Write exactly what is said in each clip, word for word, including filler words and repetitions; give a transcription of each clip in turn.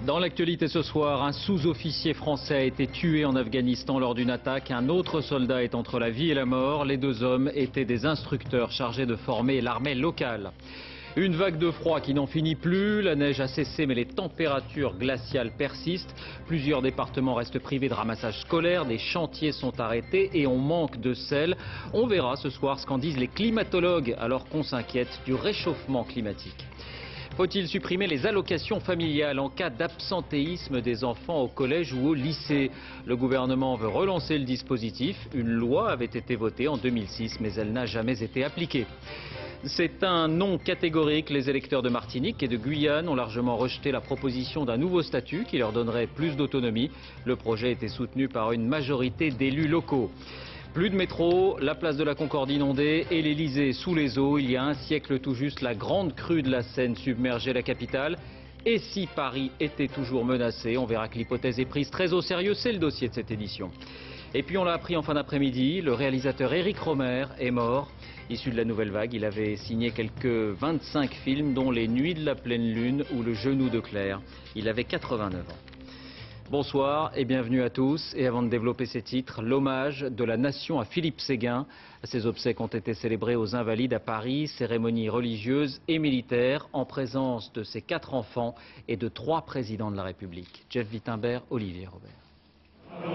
Dans l'actualité ce soir, un sous-officier français a été tué en Afghanistan lors d'une attaque. Un autre soldat est entre la vie et la mort. Les deux hommes étaient des instructeurs chargés de former l'armée locale. Une vague de froid qui n'en finit plus. La neige a cessé mais les températures glaciales persistent. Plusieurs départements restent privés de ramassage scolaire. Des chantiers sont arrêtés et on manque de sel. On verra ce soir ce qu'en disent les climatologues alors qu'on s'inquiète du réchauffement climatique. Faut-il supprimer les allocations familiales en cas d'absentéisme des enfants au collège ou au lycée? Le gouvernement veut relancer le dispositif. Une loi avait été votée en deux mille six, mais elle n'a jamais été appliquée. C'est un non catégorique. Les électeurs de Martinique et de Guyane ont largement rejeté la proposition d'un nouveau statut qui leur donnerait plus d'autonomie. Le projet était soutenu par une majorité d'élus locaux. Plus de métro, la place de la Concorde inondée et l'Elysée sous les eaux. Il y a un siècle tout juste, la grande crue de la Seine submergeait la capitale. Et si Paris était toujours menacé? On verra que l'hypothèse est prise très au sérieux. C'est le dossier de cette édition. Et puis on l'a appris en fin d'après-midi, le réalisateur Éric Rohmer est mort. Issu de la nouvelle vague, il avait signé quelques vingt-cinq films, dont Les Nuits de la pleine lune ou Le genou de Claire. Il avait quatre-vingt-neuf ans. Bonsoir et bienvenue à tous. Et avant de développer ces titres, l'hommage de la nation à Philippe Séguin. Ses obsèques ont été célébrées aux Invalides à Paris, cérémonie religieuse et militaire en présence de ses quatre enfants et de trois présidents de la République. Jeff Wittenberg, Olivier Robert.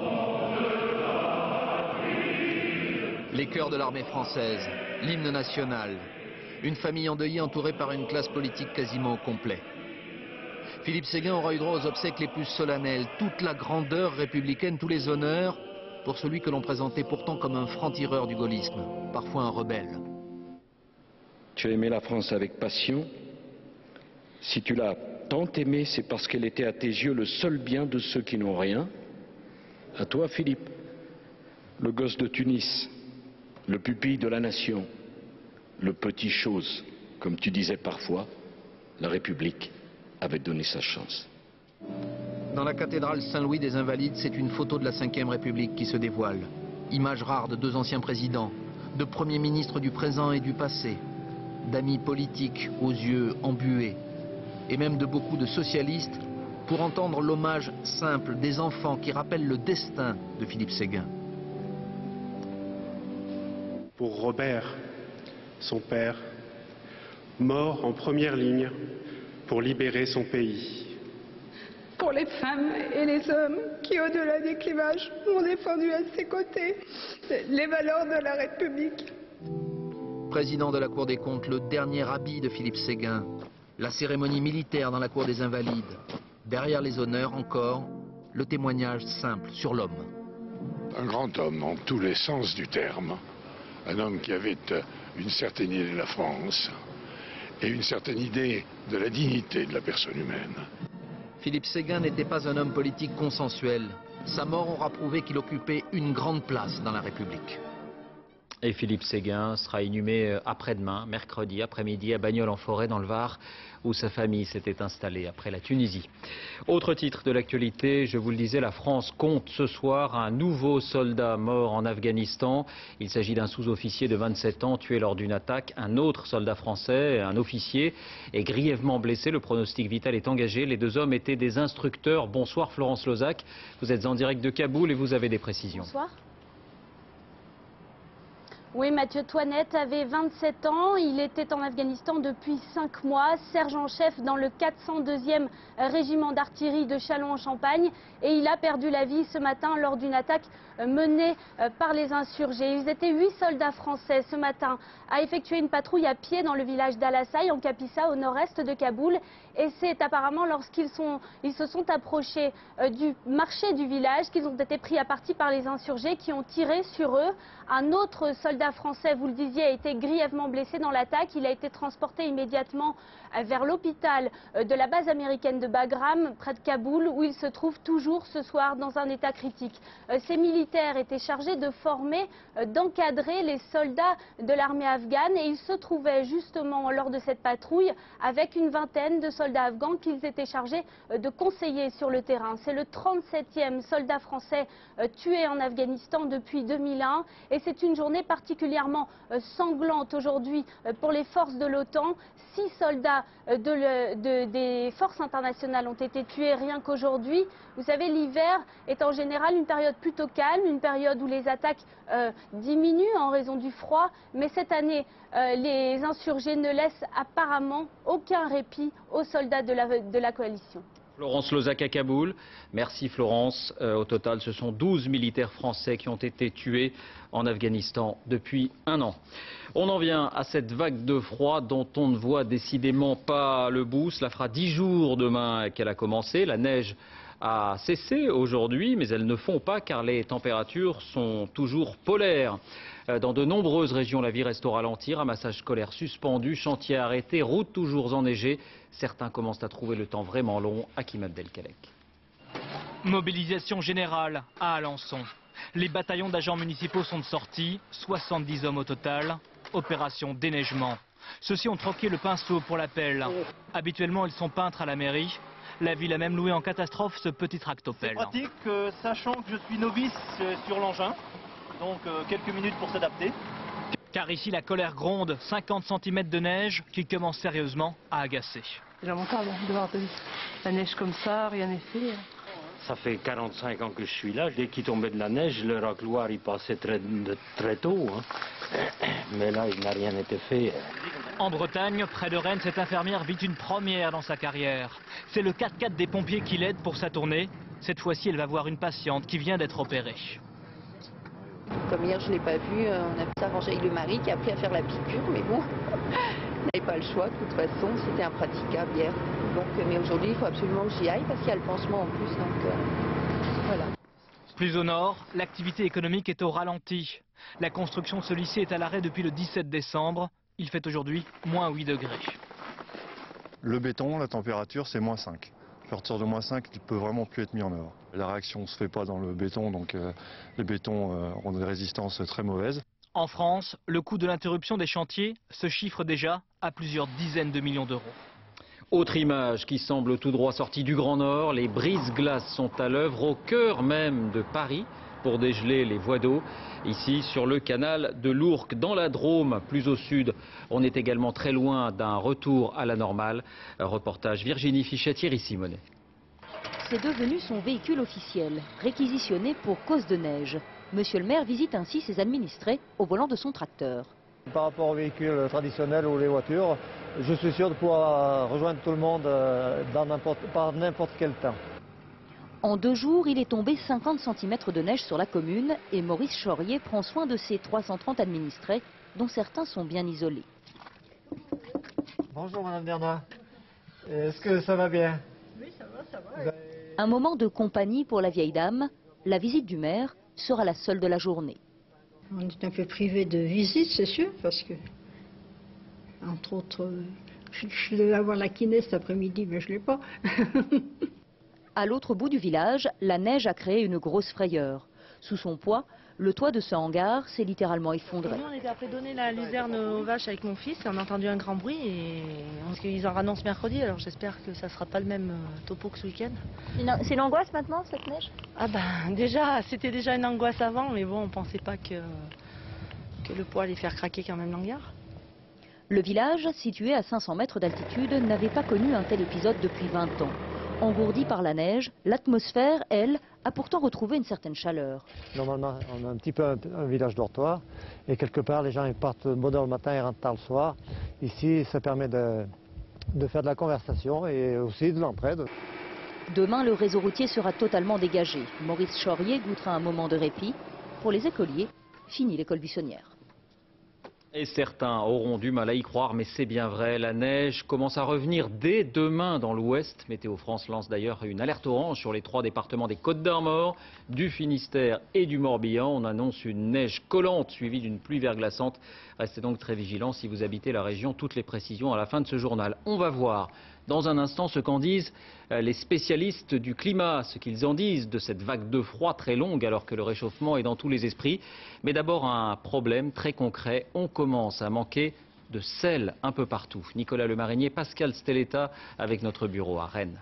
Les chœurs de l'armée française, l'hymne national, une famille endeuillée entourée par une classe politique quasiment au complet. Philippe Séguin aura eu droit aux obsèques les plus solennelles, toute la grandeur républicaine, tous les honneurs pour celui que l'on présentait pourtant comme un franc-tireur du gaullisme, parfois un rebelle. Tu as aimé la France avec passion. Si tu l'as tant aimée, c'est parce qu'elle était à tes yeux le seul bien de ceux qui n'ont rien. À toi, Philippe, le gosse de Tunis, le pupille de la nation, le petit chose, comme tu disais parfois, la République avait donné sa chance. Dans la cathédrale Saint-Louis des Invalides, c'est une photo de la cinquième République qui se dévoile. Image rare de deux anciens présidents, de premiers ministres du présent et du passé, d'amis politiques aux yeux embués, et même de beaucoup de socialistes, pour entendre l'hommage simple des enfants qui rappellent le destin de Philippe Séguin. Pour Robert, son père, mort en première ligne pour libérer son pays. Pour les femmes et les hommes qui, au-delà des clivages, ont défendu à ses côtés les valeurs de la République. Président de la Cour des comptes, le dernier habit de Philippe Séguin, la cérémonie militaire dans la Cour des Invalides. Derrière les honneurs, encore, le témoignage simple sur l'homme. Un grand homme en tous les sens du terme. Un homme qui avait une certaine idée de la France et une certaine idée de la dignité de la personne humaine. Philippe Séguin n'était pas un homme politique consensuel. Sa mort aura prouvé qu'il occupait une grande place dans la République. Et Philippe Séguin sera inhumé après-demain, mercredi après-midi, à Bagnols-en-Forêt dans le Var, où sa famille s'était installée après la Tunisie. Autre titre de l'actualité, je vous le disais, la France compte ce soir un nouveau soldat mort en Afghanistan. Il s'agit d'un sous-officier de vingt-sept ans tué lors d'une attaque. Un autre soldat français, un officier, est grièvement blessé. Le pronostic vital est engagé. Les deux hommes étaient des instructeurs. Bonsoir Florence Lozac. Vous êtes en direct de Kaboul et vous avez des précisions. Bonsoir. Oui, Mathieu Toinette avait vingt-sept ans, il était en Afghanistan depuis cinq mois, sergent-chef dans le quatre cent deuxième régiment d'artillerie de Châlons-en-Champagne et il a perdu la vie ce matin lors d'une attaque menée par les insurgés. Ils étaient huit soldats français ce matin à effectuer une patrouille à pied dans le village d'Al-Assaï en Kapisa au nord-est de Kaboul et c'est apparemment lorsqu'ils sont, ils se sont approchés du marché du village qu'ils ont été pris à partie par les insurgés qui ont tiré sur eux. Un autre soldat français, vous le disiez, a été grièvement blessé dans l'attaque. Il a été transporté immédiatement vers l'hôpital de la base américaine de Bagram, près de Kaboul, où il se trouve toujours ce soir dans un état critique. Ces militaires militaires étaient chargés de former, euh, d'encadrer les soldats de l'armée afghane et ils se trouvaient justement lors de cette patrouille avec une vingtaine de soldats afghans qu'ils étaient chargés euh, de conseiller sur le terrain. C'est le trente-septième soldat français euh, tué en Afghanistan depuis deux mille un et c'est une journée particulièrement euh, sanglante aujourd'hui euh, pour les forces de l'OTAN. Six soldats euh, de le, de, des forces internationales ont été tués rien qu'aujourd'hui. Vous savez, l'hiver est en général une période plutôt calme, une période où les attaques euh, diminuent en raison du froid. Mais cette année, euh, les insurgés ne laissent apparemment aucun répit aux soldats de la, de la coalition. Florence Lozach à Kaboul. Merci Florence. Euh, au total, ce sont douze militaires français qui ont été tués en Afghanistan depuis un an. On en vient à cette vague de froid dont on ne voit décidément pas le bout. Cela fera dix jours demain qu'elle a commencé. La neige a cessé aujourd'hui, mais elles ne fond pas car les températures sont toujours polaires. Dans de nombreuses régions, la vie reste au ralenti, ramassage scolaire suspendu, chantier arrêté, routes toujours enneigées. Certains commencent à trouver le temps vraiment long. Hakim Abdelkalek. Mobilisation générale à Alençon. Les bataillons d'agents municipaux sont de sortie, soixante-dix hommes au total. Opération déneigement. Ceux-ci ont troqué le pinceau pour la pelle. Habituellement, ils sont peintres à la mairie. La ville a même loué en catastrophe ce petit tractopelle. C'est pratique, euh, sachant que je suis novice euh, sur l'engin, donc euh, quelques minutes pour s'adapter. Car ici la colère gronde, cinquante centimètres de neige qui commence sérieusement à agacer. C'est lamentable de voir de la neige comme ça, rien n'est fait. Ça fait quarante-cinq ans que je suis là. Dès qu'il tombait de la neige, le racloir il passait très, très tôt. Hein. Mais là, il n'a rien été fait. En Bretagne, près de Rennes, cette infirmière vit une première dans sa carrière. C'est le quatre-quatre des pompiers qui l'aide pour sa tournée. Cette fois-ci, elle va voir une patiente qui vient d'être opérée. Comme hier, je ne l'ai pas vu, on a pu s'arranger avec le mari qui a appris à faire la piqûre, mais bon, on n'avait pas le choix, de toute façon, c'était impraticable hier. Donc, mais aujourd'hui, il faut absolument que j'y aille parce qu'il y a le pansement en plus, donc euh, voilà. Plus au nord, l'activité économique est au ralenti. La construction de ce lycée est à l'arrêt depuis le dix-sept décembre. Il fait aujourd'hui moins huit degrés. Le béton, la température, c'est moins cinq. À partir de moins cinq, il ne peut vraiment plus être mis en œuvre. La réaction ne se fait pas dans le béton, donc euh, les bétons euh, ont des résistances très mauvaises. En France, le coût de l'interruption des chantiers se chiffre déjà à plusieurs dizaines de millions d'euros. Autre image qui semble tout droit sortie du Grand Nord, les brises-glaces sont à l'œuvre au cœur même de Paris pour dégeler les voies d'eau. Ici, sur le canal de l'Ourcq, dans la Drôme, plus au sud, on est également très loin d'un retour à la normale. Reportage Virginie Fichet, Thierry Simonet. C'est devenu son véhicule officiel, réquisitionné pour cause de neige. Monsieur le maire visite ainsi ses administrés au volant de son tracteur. Par rapport aux véhicules traditionnels ou les voitures, je suis sûr de pouvoir rejoindre tout le monde dans n'importe, par n'importe quel temps. En deux jours, il est tombé cinquante centimètres de neige sur la commune et Maurice Chaurier prend soin de ses trois cent trente administrés, dont certains sont bien isolés. Bonjour Madame Bernard. Est-ce que ça va bien? Oui, ça va, ça va. Un moment de compagnie pour la vieille dame. La visite du maire sera la seule de la journée. On est un peu privé de visite, c'est sûr, parce que, entre autres, je, je devais avoir la kiné cet après-midi, mais je ne l'ai pas. À l'autre bout du village, la neige a créé une grosse frayeur. Sous son poids, le toit de ce hangar s'est littéralement effondré. Nous, on était après donner la luzerne aux vaches avec mon fils et on a entendu un grand bruit et parce qu'ils en annoncent mercredi, alors j'espère que ça ne sera pas le même topo que ce week-end. C'est l'angoisse maintenant, cette neige? Ah ben déjà, c'était déjà une angoisse avant, mais bon, on ne pensait pas que, que le poids allait faire craquer quand même l'hangar. Le village, situé à cinq cents mètres d'altitude, n'avait pas connu un tel épisode depuis vingt ans. Engourdie par la neige, l'atmosphère, elle, a pourtant retrouvé une certaine chaleur. Normalement, on a un petit peu un, un village dortoir et quelque part, les gens ils partent bonne heure le matin et rentrent tard le soir. Ici, ça permet de, de faire de la conversation et aussi de l'entraide. Demain, le réseau routier sera totalement dégagé. Maurice Chaurier goûtera un moment de répit. Pour les écoliers, fini l'école buissonnière. Et certains auront du mal à y croire, mais c'est bien vrai. La neige commence à revenir dès demain dans l'ouest. Météo France lance d'ailleurs une alerte orange sur les trois départements des Côtes-d'Armor, du Finistère et du Morbihan. On annonce une neige collante suivie d'une pluie verglaçante. Restez donc très vigilants si vous habitez la région. Toutes les précisions à la fin de ce journal. On va voir dans un instant ce qu'en disent les spécialistes du climat, ce qu'ils en disent de cette vague de froid très longue alors que le réchauffement est dans tous les esprits. Mais d'abord un problème très concret, on commence à manquer de sel un peu partout. Nicolas Lemarinier, Pascal Stelletta avec notre bureau à Rennes.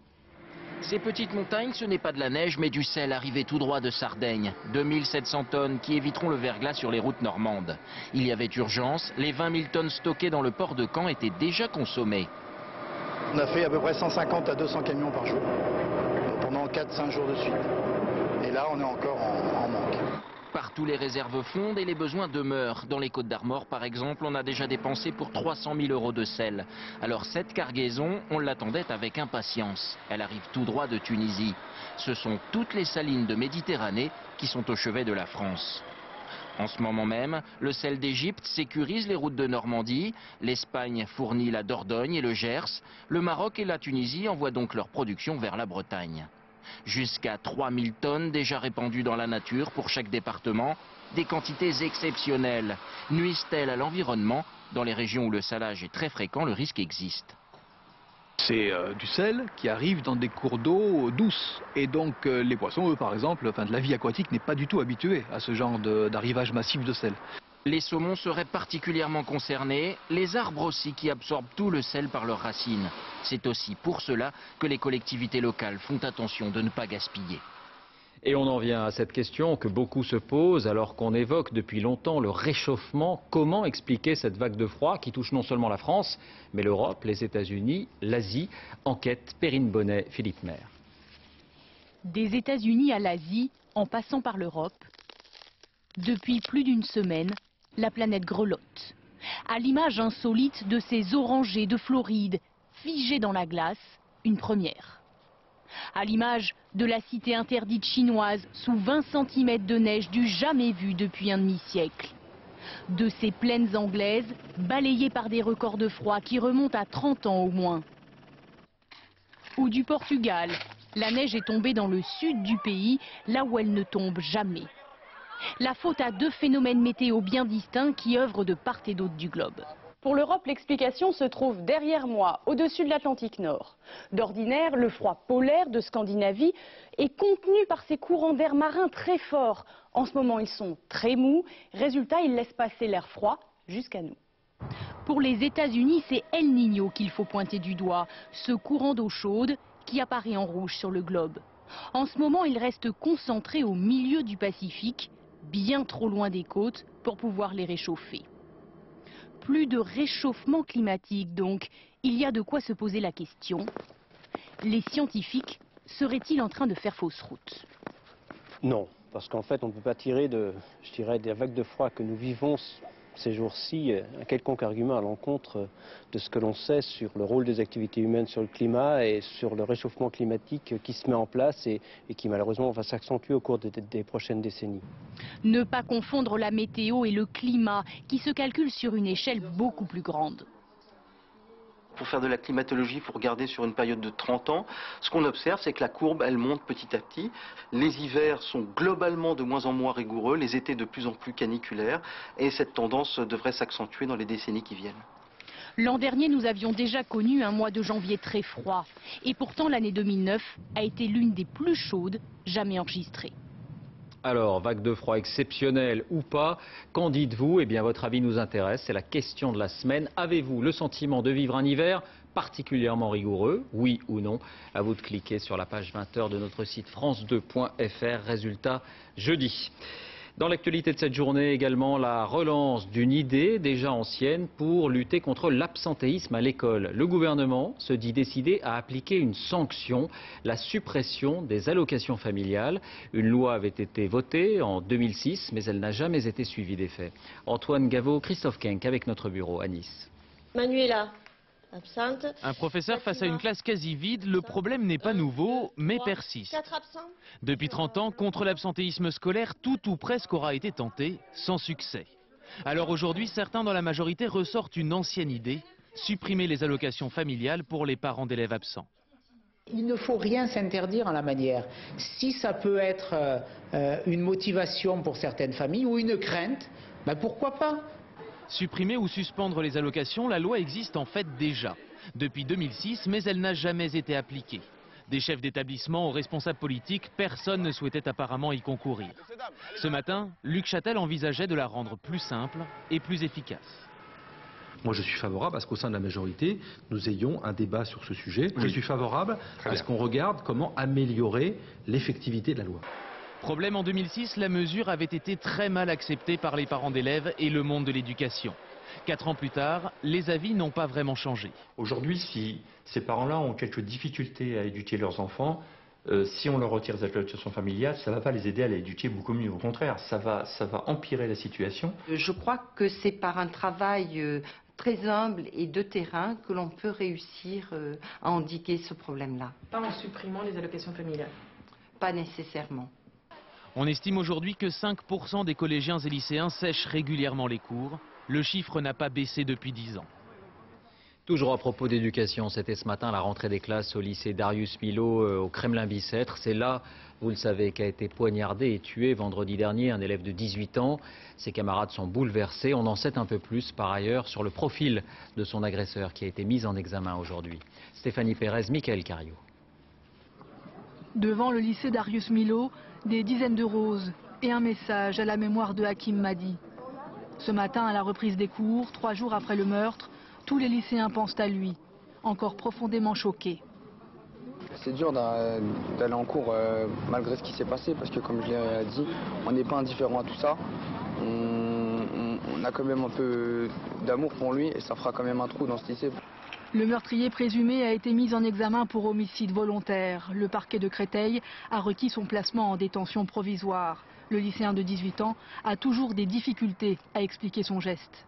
Ces petites montagnes, ce n'est pas de la neige mais du sel arrivé tout droit de Sardaigne. deux mille sept cents tonnes qui éviteront le verglas sur les routes normandes. Il y avait urgence, les vingt mille tonnes stockées dans le port de Caen étaient déjà consommées. On a fait à peu près cent cinquante à deux cents camions par jour, pendant quatre à cinq jours de suite. Et là, on est encore en, en manque. Partout, les réserves fondent et les besoins demeurent. Dans les Côtes-d'Armor, par exemple, on a déjà dépensé pour trois cent mille euros de sel. Alors cette cargaison, on l'attendait avec impatience. Elle arrive tout droit de Tunisie. Ce sont toutes les salines de Méditerranée qui sont au chevet de la France. En ce moment même, le sel d'Égypte sécurise les routes de Normandie, l'Espagne fournit la Dordogne et le Gers, le Maroc et la Tunisie envoient donc leur production vers la Bretagne. Jusqu'à trois mille tonnes déjà répandues dans la nature pour chaque département, des quantités exceptionnelles. Nuisent-elles à l'environnement? Dans les régions où le salage est très fréquent, le risque existe. C'est euh, du sel qui arrive dans des cours d'eau douces. Et donc euh, les poissons, eux par exemple, enfin, de la vie aquatique n'est pas du tout habituée à ce genre d'arrivage massif de sel. Les saumons seraient particulièrement concernés, les arbres aussi qui absorbent tout le sel par leurs racines. C'est aussi pour cela que les collectivités locales font attention de ne pas gaspiller. Et on en vient à cette question que beaucoup se posent alors qu'on évoque depuis longtemps le réchauffement. Comment expliquer cette vague de froid qui touche non seulement la France, mais l'Europe, les États-Unis, l'Asie? Enquête Perrine Bonnet, Philippe Maire. Des États-Unis à l'Asie, en passant par l'Europe, depuis plus d'une semaine, la planète grelotte. À l'image insolite de ces orangers de Floride, figés dans la glace, une première. À l'image de la cité interdite chinoise, sous vingt centimètres de neige du jamais vu depuis un demi-siècle. De ces plaines anglaises, balayées par des records de froid qui remontent à trente ans au moins. Ou du Portugal, la neige est tombée dans le sud du pays, là où elle ne tombe jamais. La faute à deux phénomènes météo bien distincts qui œuvrent de part et d'autre du globe. Pour l'Europe, l'explication se trouve derrière moi, au-dessus de l'Atlantique Nord. D'ordinaire, le froid polaire de Scandinavie est contenu par ces courants d'air marin très forts. En ce moment, ils sont très mous. Résultat, ils laissent passer l'air froid jusqu'à nous. Pour les États-Unis, c'est El Niño qu'il faut pointer du doigt, ce courant d'eau chaude qui apparaît en rouge sur le globe. En ce moment, il reste concentré au milieu du Pacifique, bien trop loin des côtes pour pouvoir les réchauffer. Plus de réchauffement climatique donc, il y a de quoi se poser la question. Les scientifiques seraient-ils en train de faire fausse route? Non, parce qu'en fait on ne peut pas tirer de, je dirais, des vagues de froid que nous vivons ces jours-ci un quelconque argument à l'encontre de ce que l'on sait sur le rôle des activités humaines sur le climat et sur le réchauffement climatique qui se met en place et, et qui malheureusement va s'accentuer au cours des, des prochaines décennies. Ne pas confondre la météo et le climat qui se calculent sur une échelle beaucoup plus grande. Pour faire de la climatologie, il faut regarder sur une période de trente ans. Ce qu'on observe, c'est que la courbe, elle monte petit à petit. Les hivers sont globalement de moins en moins rigoureux, les étés de plus en plus caniculaires. Et cette tendance devrait s'accentuer dans les décennies qui viennent. L'an dernier, nous avions déjà connu un mois de janvier très froid. Et pourtant, l'année deux mille neuf a été l'une des plus chaudes jamais enregistrées. Alors, vague de froid exceptionnelle ou pas, qu'en dites-vous? Eh bien, votre avis nous intéresse, c'est la question de la semaine. Avez-vous le sentiment de vivre un hiver particulièrement rigoureux? Oui ou non? À vous de cliquer sur la page vingt heures de notre site france deux point F R. Résultat jeudi. Dans l'actualité de cette journée également, la relance d'une idée déjà ancienne pour lutter contre l'absentéisme à l'école. Le gouvernement se dit décidé à appliquer une sanction, la suppression des allocations familiales. Une loi avait été votée en deux mille six, mais elle n'a jamais été suivie d'effet. Antoine Gaveau, Christophe Kenck avec notre bureau à Nice. Manuela, absente. Un professeur face à une classe quasi vide, le problème n'est pas nouveau, mais persiste. Depuis trente ans, contre l'absentéisme scolaire, tout ou presque aura été tenté, sans succès. Alors aujourd'hui, certains dans la majorité ressortent une ancienne idée, supprimer les allocations familiales pour les parents d'élèves absents. Il ne faut rien s'interdire en la matière. Si ça peut être euh, une motivation pour certaines familles ou une crainte, ben pourquoi pas? Supprimer ou suspendre les allocations, la loi existe en fait déjà. Depuis deux mille six, mais elle n'a jamais été appliquée. Des chefs d'établissement aux responsables politiques, personne ne souhaitait apparemment y concourir. Ce matin, Luc Châtel envisageait de la rendre plus simple et plus efficace. Moi, je suis favorable à ce qu'au sein de la majorité, nous ayons un débat sur ce sujet. Je suis favorable à ce qu'on regarde comment améliorer l'effectivité de la loi. Problème, en deux mille six, la mesure avait été très mal acceptée par les parents d'élèves et le monde de l'éducation. Quatre ans plus tard, les avis n'ont pas vraiment changé. Aujourd'hui, si ces parents-là ont quelques difficultés à éduquer leurs enfants, euh, si on leur retire les allocations familiales, ça ne va pas les aider à les éduquer beaucoup mieux. Au contraire, ça va, ça va empirer la situation. Je crois que c'est par un travail euh, très humble et de terrain que l'on peut réussir euh, à endiguer ce problème-là. Pas en supprimant les allocations familiales? Pas nécessairement. On estime aujourd'hui que cinq pour cent des collégiens et lycéens sèchent régulièrement les cours. Le chiffre n'a pas baissé depuis dix ans. Toujours à propos d'éducation, c'était ce matin la rentrée des classes au lycée Darius Milhaud euh, au Kremlin-Bicêtre. C'est là, vous le savez, qu'a été poignardé et tué vendredi dernier un élève de dix-huit ans. Ses camarades sont bouleversés. On en sait un peu plus par ailleurs sur le profil de son agresseur qui a été mis en examen aujourd'hui. Stéphanie Pérez, Mickaël Cario. Devant le lycée Darius Milhaud, des dizaines de roses et un message à la mémoire de Hakim Madi. Ce matin, à la reprise des cours, trois jours après le meurtre, tous les lycéens pensent à lui, encore profondément choqués. C'est dur d'aller en cours euh, malgré ce qui s'est passé, parce que comme je l'ai dit, on n'est pas indifférent à tout ça. On, on, on a quand même un peu d'amour pour lui et ça fera quand même un trou dans ce lycée. Le meurtrier présumé a été mis en examen pour homicide volontaire. Le parquet de Créteil a requis son placement en détention provisoire. Le lycéen de dix-huit ans a toujours des difficultés à expliquer son geste.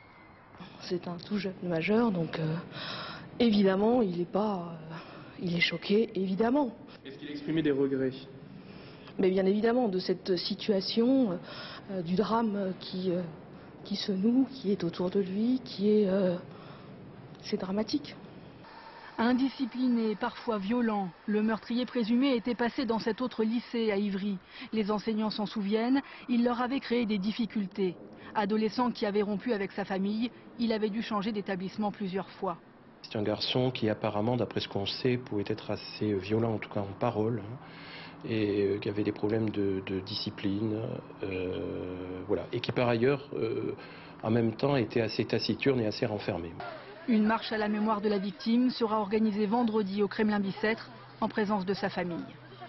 C'est un tout jeune majeur, donc euh, évidemment, il est pas, euh, il est choqué, évidemment. Est-ce qu'il a exprimé des regrets? Mais bien évidemment, de cette situation, euh, du drame qui, euh, qui se noue, qui est autour de lui, qui est... Euh, c'est dramatique. Indiscipliné, parfois violent, le meurtrier présumé était passé dans cet autre lycée à Ivry. Les enseignants s'en souviennent, il leur avait créé des difficultés. Adolescent qui avait rompu avec sa famille, il avait dû changer d'établissement plusieurs fois. C'est un garçon qui apparemment, d'après ce qu'on sait, pouvait être assez violent, en tout cas en parole, hein, et euh, qui avait des problèmes de, de discipline, euh, voilà, et qui par ailleurs, euh, en même temps, était assez taciturne et assez renfermé. Une marche à la mémoire de la victime sera organisée vendredi au Kremlin-Bicêtre en présence de sa famille.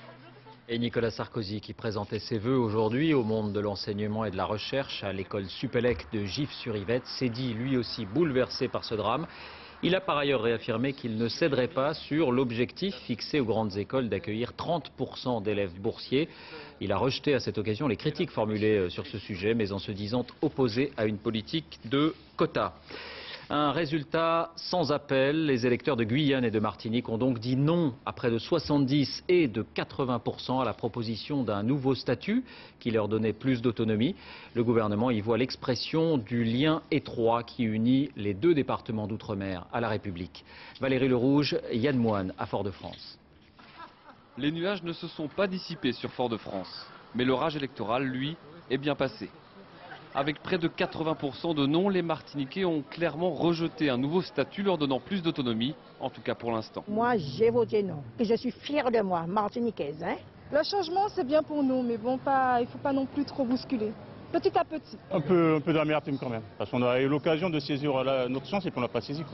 Et Nicolas Sarkozy qui présentait ses vœux aujourd'hui au monde de l'enseignement et de la recherche à l'école Supélec de Gif-sur-Yvette s'est dit lui aussi bouleversé par ce drame. Il a par ailleurs réaffirmé qu'il ne céderait pas sur l'objectif fixé aux grandes écoles d'accueillir trente pour cent d'élèves boursiers. Il a rejeté à cette occasion les critiques formulées sur ce sujet, mais en se disant opposé à une politique de quotas. Un résultat sans appel. Les électeurs de Guyane et de Martinique ont donc dit non à près de soixante-dix et de quatre-vingts pour cent à la proposition d'un nouveau statut qui leur donnait plus d'autonomie. Le gouvernement y voit l'expression du lien étroit qui unit les deux départements d'outre-mer à la République. Valérie Lerouge, Yann Moine à Fort-de-France. Les nuages ne se sont pas dissipés sur Fort-de-France, mais l'orage électoral, lui, est bien passé. Avec près de quatre-vingts pour cent de non, les Martiniquais ont clairement rejeté un nouveau statut leur donnant plus d'autonomie, en tout cas pour l'instant. Moi, j'ai voté non, et je suis fière de moi, martiniquaise. Hein. Le changement, c'est bien pour nous, mais bon, pas, il ne faut pas non plus trop bousculer. Petit à petit. Un peu, un peu d'amertume quand même, parce qu'on a eu l'occasion de saisir la, notre chance et qu'on n'a pas saisi. Quoi.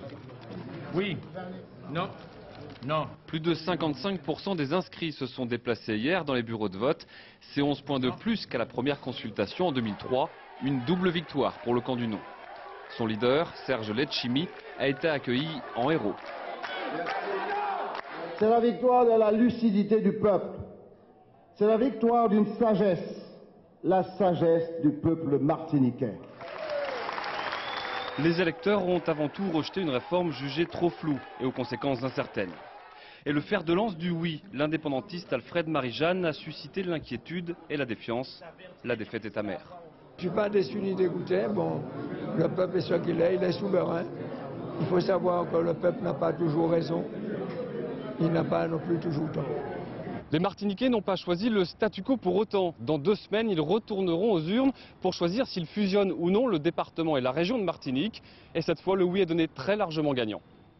Oui, non. Non. Plus de cinquante-cinq pour cent des inscrits se sont déplacés hier dans les bureaux de vote. C'est onze points de plus qu'à la première consultation en deux mille trois. Une double victoire pour le camp du non. Son leader, Serge Letchimy, a été accueilli en héros. C'est la victoire de la lucidité du peuple. C'est la victoire d'une sagesse. La sagesse du peuple martiniquais. Les électeurs ont avant tout rejeté une réforme jugée trop floue et aux conséquences incertaines. Et le fer de lance du oui, l'indépendantiste Alfred Marie-Jeanne, a suscité l'inquiétude et la défiance. La défaite est amère. Je ne suis pas déçu ni dégoûté. Bon, le peuple est ce qu'il est, il est souverain. Il faut savoir que le peuple n'a pas toujours raison. Il n'a pas non plus toujours tort. Les Martiniquais n'ont pas choisi le statu quo pour autant. Dans deux semaines, ils retourneront aux urnes pour choisir s'ils fusionnent ou non le département et la région de Martinique. Et cette fois, le oui est donné très largement gagnant.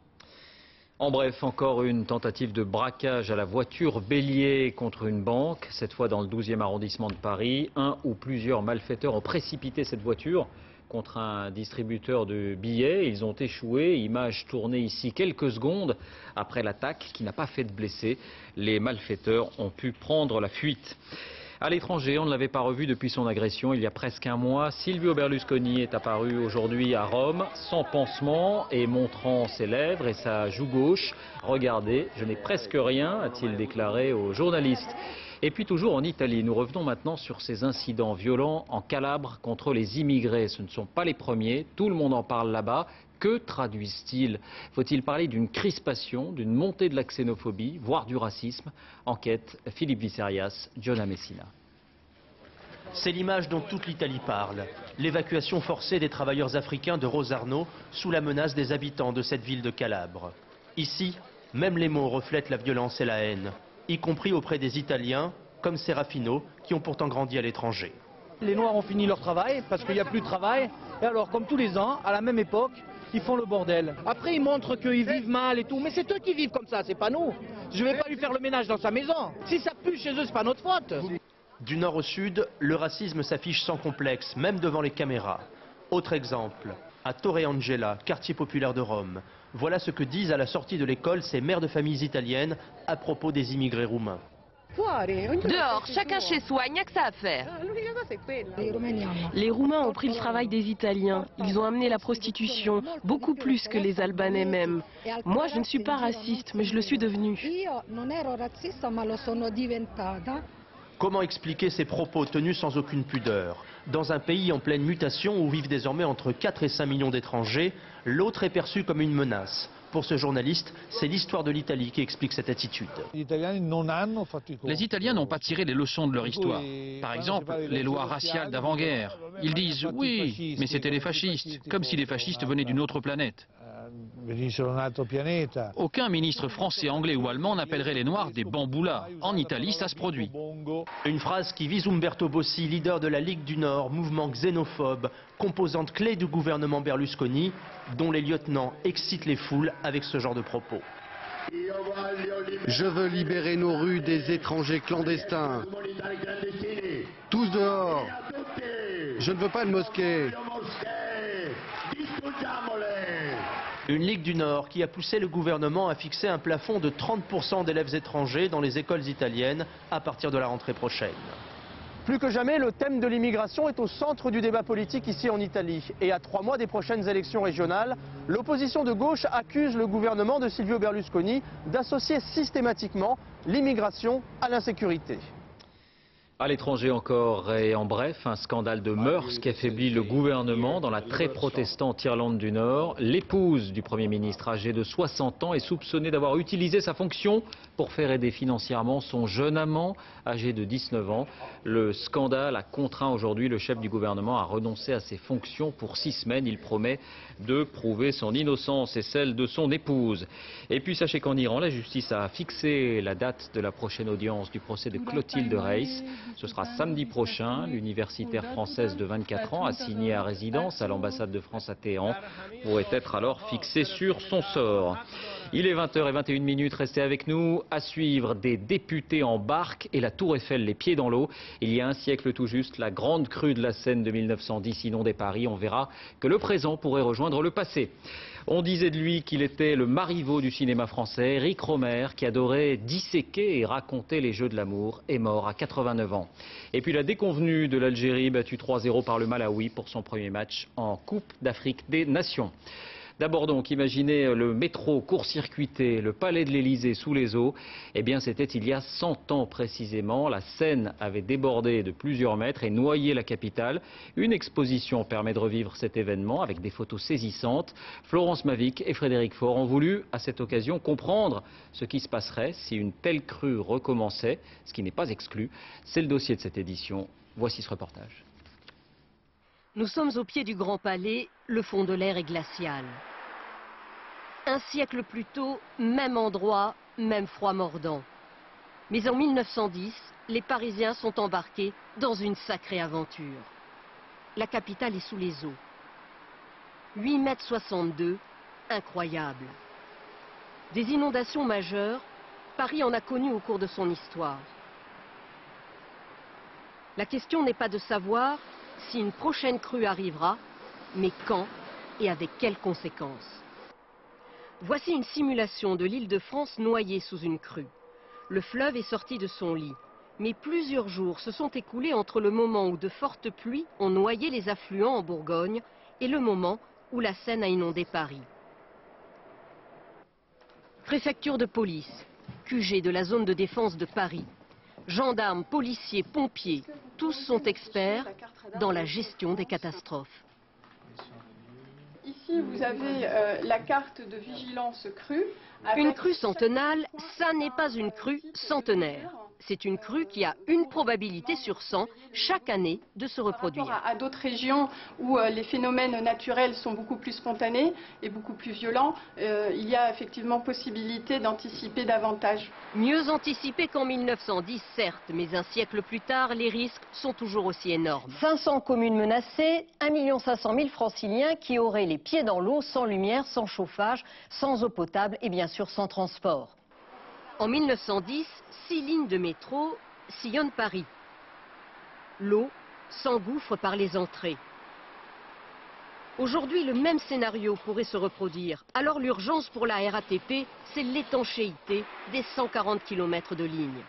En bref, encore une tentative de braquage à la voiture bélier contre une banque, cette fois dans le douzième arrondissement de Paris. Un ou plusieurs malfaiteurs ont précipité cette voiture contre un distributeur de billets. Ils ont échoué. Image tournée ici quelques secondes après l'attaque qui n'a pas fait de blessés. Les malfaiteurs ont pu prendre la fuite. À l'étranger, on ne l'avait pas revu depuis son agression il y a presque un mois. Silvio Berlusconi est apparu aujourd'hui à Rome, sans pansement et montrant ses lèvres et sa joue gauche. Regardez, je n'ai presque rien, a-t-il déclaré aux journalistes. Et puis toujours en Italie, nous revenons maintenant sur ces incidents violents en Calabre contre les immigrés. Ce ne sont pas les premiers, tout le monde en parle là-bas. Que traduisent-ils? Faut-il parler d'une crispation, d'une montée de la xénophobie, voire du racisme? Enquête, Philippe Visserias, Giona Messina. C'est l'image dont toute l'Italie parle. L'évacuation forcée des travailleurs africains de Rosarno sous la menace des habitants de cette ville de Calabre. Ici, même les mots reflètent la violence et la haine, y compris auprès des Italiens, comme Serafino, qui ont pourtant grandi à l'étranger. Les Noirs ont fini leur travail parce qu'il n'y a plus de travail. Et alors, comme tous les ans, à la même époque, ils font le bordel. Après, ils montrent qu'ils vivent mal et tout. Mais c'est eux qui vivent comme ça, c'est pas nous. Je vais pas lui faire le ménage dans sa maison. Si ça pue chez eux, c'est pas notre faute. Du nord au sud, le racisme s'affiche sans complexe, même devant les caméras. Autre exemple, à Torre Angela, quartier populaire de Rome. Voilà ce que disent à la sortie de l'école ces mères de familles italiennes à propos des immigrés roumains. Dehors, chacun chez soi, il n'y a que ça à faire. Les Roumains ont pris le travail des Italiens. Ils ont amené la prostitution, beaucoup plus que les Albanais même. Moi, je ne suis pas raciste, mais je le suis devenu. Comment expliquer ces propos tenus sans aucune pudeur? Dans un pays en pleine mutation où vivent désormais entre quatre et cinq millions d'étrangers, l'autre est perçu comme une menace. Pour ce journaliste, c'est l'histoire de l'Italie qui explique cette attitude. Les Italiens n'ont pas tiré les leçons de leur histoire. Par exemple, les lois raciales d'avant-guerre. Ils disent « oui, mais c'était les fascistes », comme si les fascistes venaient d'une autre planète. Aucun ministre français, anglais ou allemand n'appellerait les Noirs des bamboulas. En Italie, ça se produit. Une phrase qui vise Umberto Bossi, leader de la Ligue du Nord, mouvement xénophobe, composante clé du gouvernement Berlusconi, dont les lieutenants excitent les foules avec ce genre de propos. Je veux libérer nos rues des étrangers clandestins. Tous dehors. Je ne veux pas de mosquée. Une Ligue du Nord qui a poussé le gouvernement à fixer un plafond de trente pour cent d'élèves étrangers dans les écoles italiennes à partir de la rentrée prochaine. Plus que jamais, le thème de l'immigration est au centre du débat politique ici en Italie. Et à trois mois des prochaines élections régionales, l'opposition de gauche accuse le gouvernement de Silvio Berlusconi d'associer systématiquement l'immigration à l'insécurité. À l'étranger encore et en bref, un scandale de mœurs qui affaiblit le gouvernement dans la très protestante Irlande du Nord. L'épouse du Premier ministre, âgée de soixante ans, est soupçonnée d'avoir utilisé sa fonction pour faire aider financièrement son jeune amant, âgé de dix-neuf ans. Le scandale a contraint aujourd'hui le chef du gouvernement à renoncer à ses fonctions pour six semaines. Il promet de prouver son innocence et celle de son épouse. Et puis sachez qu'en Iran, la justice a fixé la date de la prochaine audience du procès de Clotilde Reiss. Ce sera samedi prochain. L'universitaire française de vingt-quatre ans, assignée à résidence à l'ambassade de France à Téhéran, pourrait être alors fixée sur son sort. Il est vingt heures vingt et une minutes, restez avec nous. À suivre, des députés en barque et la Tour Eiffel les pieds dans l'eau. Il y a un siècle tout juste, la grande crue de la Seine de mille neuf cent dix inondait Paris. On verra que le présent pourrait rejoindre le passé. On disait de lui qu'il était le Marivaux du cinéma français. Éric Rohmer, qui adorait disséquer et raconter les jeux de l'amour, est mort à quatre-vingt-neuf ans. Et puis la déconvenue de l'Algérie, battue trois zéro par le Malawi pour son premier match en Coupe d'Afrique des Nations. D'abord donc, imaginez le métro court-circuité, le palais de l'Élysée sous les eaux. Eh bien, c'était il y a cent ans précisément. La Seine avait débordé de plusieurs mètres et noyé la capitale. Une exposition permet de revivre cet événement avec des photos saisissantes. Florence Mavic et Frédéric Faure ont voulu, à cette occasion, comprendre ce qui se passerait si une telle crue recommençait, ce qui n'est pas exclu. C'est le dossier de cette édition. Voici ce reportage. Nous sommes au pied du Grand Palais, le fond de l'air est glacial. Un siècle plus tôt, même endroit, même froid mordant. Mais en mille neuf cent dix, les Parisiens sont embarqués dans une sacrée aventure. La capitale est sous les eaux. huit mètres soixante-deux, incroyable. Des inondations majeures, Paris en a connu au cours de son histoire. La question n'est pas de savoir si une prochaine crue arrivera, mais quand et avec quelles conséquences. Voici une simulation de l'Île-de-France noyée sous une crue. Le fleuve est sorti de son lit, mais plusieurs jours se sont écoulés entre le moment où de fortes pluies ont noyé les affluents en Bourgogne et le moment où la Seine a inondé Paris. Préfecture de police, Q G de la zone de défense de Paris, gendarmes, policiers, pompiers, tous sont experts dans la gestion des catastrophes. Ici, vous avez euh, la carte de vigilance crue. Une crue centenale, ça n'est pas une crue centenaire. C'est une crue qui a une probabilité sur cent chaque année de se reproduire. Par rapport à, à d'autres régions où euh, les phénomènes naturels sont beaucoup plus spontanés et beaucoup plus violents, euh, il y a effectivement possibilité d'anticiper davantage. Mieux anticiper qu'en mille neuf cent dix, certes, mais un siècle plus tard, les risques sont toujours aussi énormes. cinq cents communes menacées, un million cinq cent mille franciliens qui auraient les pieds dans l'eau, sans lumière, sans chauffage, sans eau potable et bien sûr sans transport. En mille neuf cent dix, six lignes de métro sillonnent Paris. L'eau s'engouffre par les entrées. Aujourd'hui, le même scénario pourrait se reproduire. Alors l'urgence pour la R A T P, c'est l'étanchéité des cent quarante kilomètres de ligne.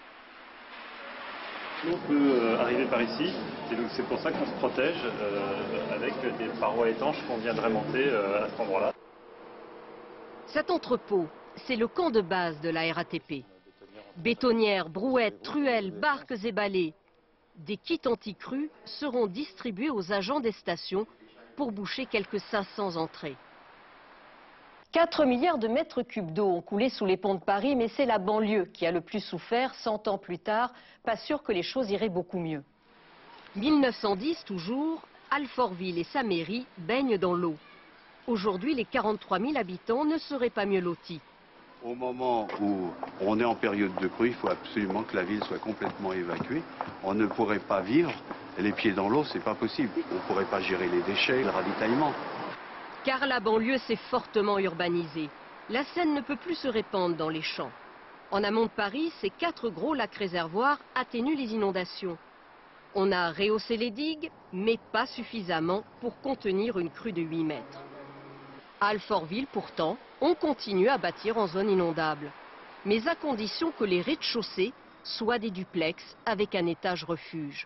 L'eau peut arriver par ici, et donc c'est pour ça qu'on se protège euh, avec des parois étanches qu'on viendrait monter euh, à cet endroit-là. Cet entrepôt, c'est le camp de base de la R A T P. Bétonnières, brouettes, truelles, barques et balais. Des kits anti-crues seront distribués aux agents des stations pour boucher quelques cinq cents entrées. quatre milliards de mètres cubes d'eau ont coulé sous les ponts de Paris, mais c'est la banlieue qui a le plus souffert cent ans plus tard. Pas sûr que les choses iraient beaucoup mieux. mille neuf cent dix toujours, Alfortville et sa mairie baignent dans l'eau. Aujourd'hui, les quarante-trois mille habitants ne seraient pas mieux lotis. Au moment où on est en période de crue, il faut absolument que la ville soit complètement évacuée. On ne pourrait pas vivre les pieds dans l'eau, c'est pas possible. On ne pourrait pas gérer les déchets, le ravitaillement. Car la banlieue s'est fortement urbanisée. La Seine ne peut plus se répandre dans les champs. En amont de Paris, ces quatre gros lacs réservoirs atténuent les inondations. On a rehaussé les digues, mais pas suffisamment pour contenir une crue de huit mètres. À Alfortville, pourtant, on continue à bâtir en zone inondable. Mais à condition que les rez-de-chaussée soient des duplex avec un étage refuge.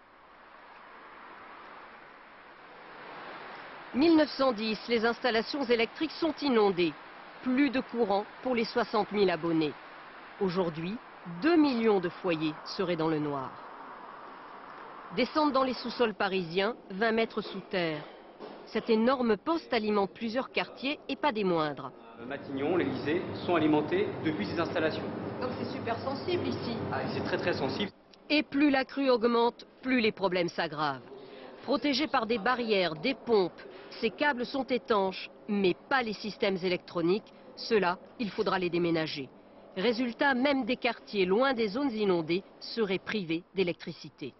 mille neuf cent dix, les installations électriques sont inondées. Plus de courant pour les soixante mille abonnés. Aujourd'hui, deux millions de foyers seraient dans le noir. Descendre dans les sous-sols parisiens, vingt mètres sous terre. Cet énorme poste alimente plusieurs quartiers et pas des moindres. Matignon, l'Élysée sont alimentés depuis ces installations. Donc c'est super sensible ici. Ah, c'est très très sensible. Et plus la crue augmente, plus les problèmes s'aggravent. Protégés par des barrières, des pompes, ces câbles sont étanches, mais pas les systèmes électroniques. Ceux-là, il faudra les déménager. Résultat, même des quartiers loin des zones inondées seraient privés d'électricité.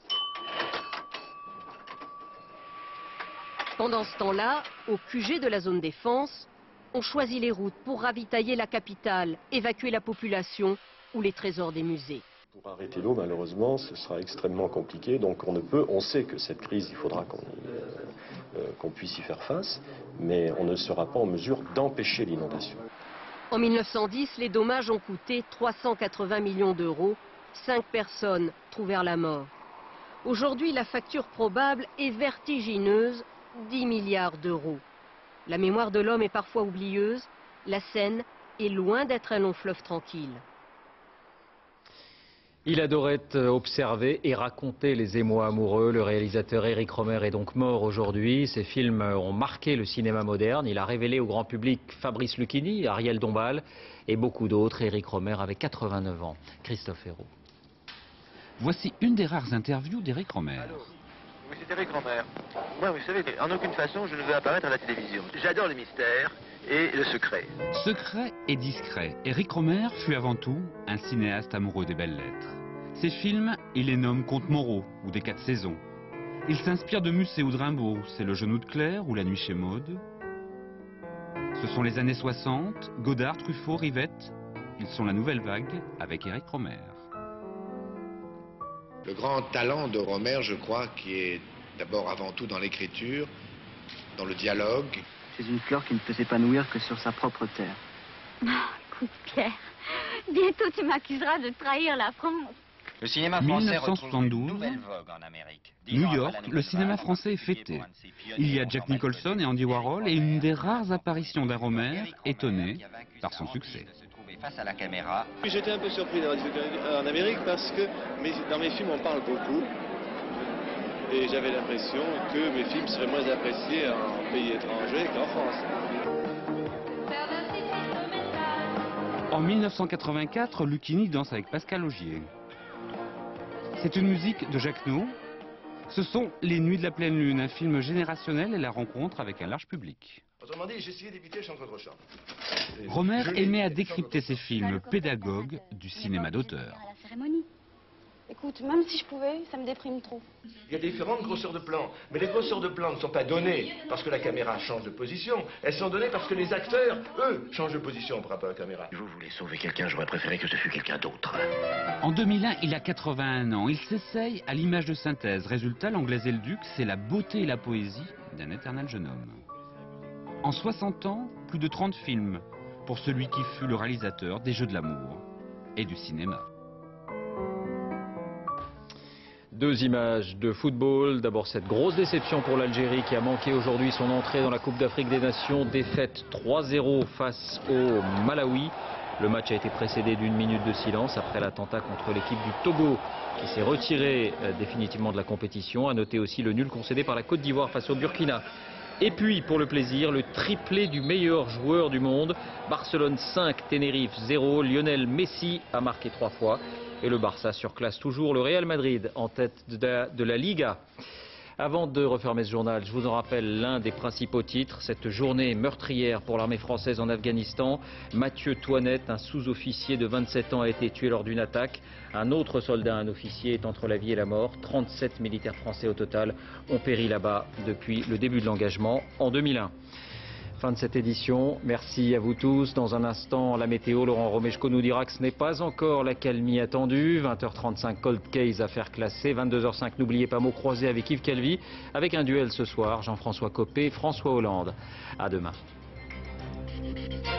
Pendant ce temps-là, au Q G de la zone défense, on choisit les routes pour ravitailler la capitale, évacuer la population ou les trésors des musées. Pour arrêter l'eau, malheureusement, ce sera extrêmement compliqué. Donc on ne peut, on sait que cette crise, il faudra qu'on euh, qu'on puisse y faire face, mais on ne sera pas en mesure d'empêcher l'inondation. En mille neuf cent dix, les dommages ont coûté trois cent quatre-vingts millions d'euros. Cinq personnes trouvèrent la mort. Aujourd'hui, la facture probable est vertigineuse, dix milliards d'euros. La mémoire de l'homme est parfois oublieuse. La Seine est loin d'être un long fleuve tranquille. Il adorait observer et raconter les émois amoureux. Le réalisateur Éric Rohmer est donc mort aujourd'hui. Ses films ont marqué le cinéma moderne. Il a révélé au grand public Fabrice Lucchini, Ariel Dombal et beaucoup d'autres. Éric Rohmer avait quatre-vingt-neuf ans. Christophe Hérault. Voici une des rares interviews d'Éric Rohmer. Oui, c'est Eric Romer. Moi, vous savez, en aucune façon, je ne veux apparaître à la télévision. J'adore le mystère et le secret. Secret et discret. Eric Romer fut avant tout un cinéaste amoureux des belles lettres. Ses films, il les nomme Contes moraux ou des quatre saisons. Il s'inspire de Musset ou de Rimbaud, c'est Le genou de Claire ou La nuit chez Maud. Ce sont les années soixante, Godard, Truffaut, Rivette. Ils sont la nouvelle vague avec Eric Romer. Le grand talent de Romer, je crois, qui est d'abord avant tout dans l'écriture, dans le dialogue. C'est une fleur qui ne peut s'épanouir que sur sa propre terre. Oh, écoute Pierre, bientôt tu m'accuseras de trahir la France. Le cinéma français mille neuf cent soixante-douze, en Amérique. New York, le cinéma français est fêté. Il y a Jack Nicholson et Andy Warhol et une des rares apparitions d'un Romer étonné par son succès. Face à la caméra. J'étais un peu surpris d'avoir dit en Amérique parce que mes, dans mes films on parle beaucoup et j'avais l'impression que mes films seraient moins appréciés en pays étrangers qu'en France. En mille neuf cent quatre-vingt-quatre, Lucchini danse avec Pascal Augier. C'est une musique de Jacques Nou. Ce sont Les Nuits de la pleine lune, un film générationnel et la rencontre avec un large public. Autrement dit, j'ai essayé d'éviter Chant contre chant. Romer aimait à décrypter ses films, pédagogue du cinéma d'auteur. Écoute, même si je pouvais, ça me déprime trop. Il y a différentes grosseurs de plans, mais les grosseurs de plans ne sont pas données parce que la caméra change de position, elles sont données parce que les acteurs, eux, changent de position par rapport à la caméra. Si vous voulez sauver quelqu'un, j'aurais préféré que ce fût quelqu'un d'autre. En deux mille un, il a quatre-vingt-un ans, il s'essaye à l'image de synthèse. Résultat, L'Anglaise et le Duc, c'est la beauté et la poésie d'un éternel jeune homme. En soixante ans, plus de trente films pour celui qui fut le réalisateur des Jeux de l'amour et du cinéma. Deux images de football. D'abord cette grosse déception pour l'Algérie qui a manqué aujourd'hui son entrée dans la Coupe d'Afrique des Nations. Défaite trois zéro face au Malawi. Le match a été précédé d'une minute de silence après l'attentat contre l'équipe du Togo qui s'est retirée définitivement de la compétition. À noter aussi le nul concédé par la Côte d'Ivoire face au Burkina. Et puis, pour le plaisir, le triplé du meilleur joueur du monde. Barcelone cinq, Tenerife zéro. Lionel Messi a marqué trois fois. Et le Barça surclasse toujours le Real Madrid en tête de la, de la Liga. Avant de refermer ce journal, je vous en rappelle l'un des principaux titres. Cette journée meurtrière pour l'armée française en Afghanistan. Mathieu Toinette, un sous-officier de vingt-sept ans, a été tué lors d'une attaque. Un autre soldat, un officier, est entre la vie et la mort. trente-sept militaires français au total ont péri là-bas depuis le début de l'engagement en deux mille un. Fin de cette édition. Merci à vous tous. Dans un instant, la météo. Laurent Romeshko nous dira que ce n'est pas encore l'accalmie attendue. vingt heures trente-cinq, cold case, affaire classée. vingt-deux heures cinq, n'oubliez pas, mots croisés avec Yves Calvi. Avec un duel ce soir, Jean-François Copé, François Hollande. À demain.